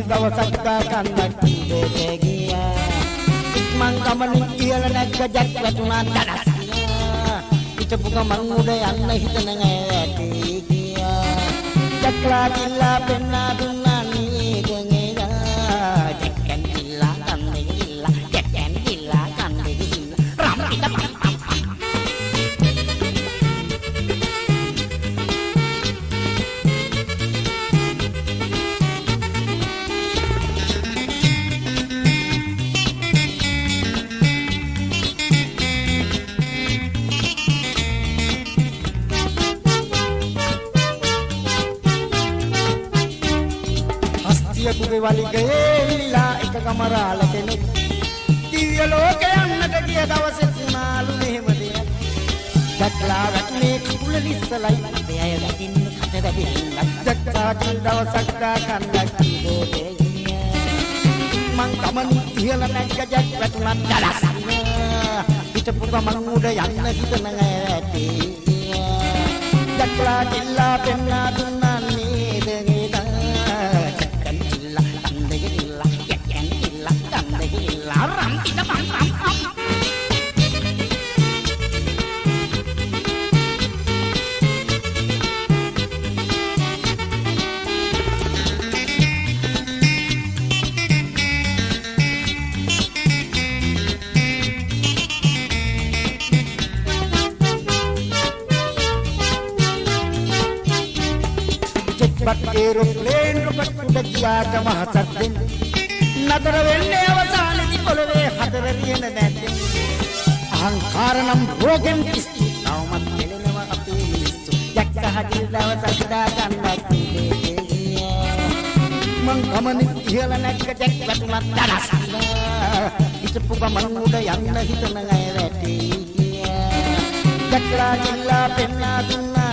දවසක් කන්දක් දෙකේ ගියා මං ගමනින් කියලා නැග්ග ජක් වැටුණා දඩස් හිටපු ගමන් උඩ යන්න හිතන ඇටි ගියා ජක්ලා කිල්ලා පෙන්නා දුන්නා නීගෙනලා ජක්කන් කිල්ලා කන්නේ කිල්ලා ජක්කන් කිල්ලා කන්නේ කිල්ලා රම් පිට පුගේ වලිගයේ ඉල්ලා එක කමරාල කෙනෙක් දිව්‍ය ලෝකේ යන්නට ගිය දවසේ තුනාලු මෙහෙම දෙයක් ජක්ලා වැටුනේ කුකුල ලිස්සලයි මෙය වැටින්න කට වැටින්න ජක්ලා කිල් දවසක් කන්නක් දෙකේ මං ගමන් ඉහළ නැග්ග ජක් වැටුණා දඩස් හිටපු ගමන් උඩ යන්න හිතන ඇටි ජක්ලා කිල්ලා පෙන්නා දුන්නා නේද ram kita bang ram cepat aeroplane roket udah jaga mahasatrin නතර වෙන්නේ අවසානයේදී පොළවේ හතරරියන නැත්තේ අහංකාර නම් රෝගෙන් පිස්සු තවමත් මෙලෙනවා අපේ මිනිස්සු යක්ක හදිල් දවසක් දාගන්නක් මං ගමන ඉහළ නැග්ග ජක් වැටුණා දඩස් හිටපු ගමන් උඩ යන්න හිතන අය වැටි ජක්ලා කිල්ලා පෙන්නා දුන්නා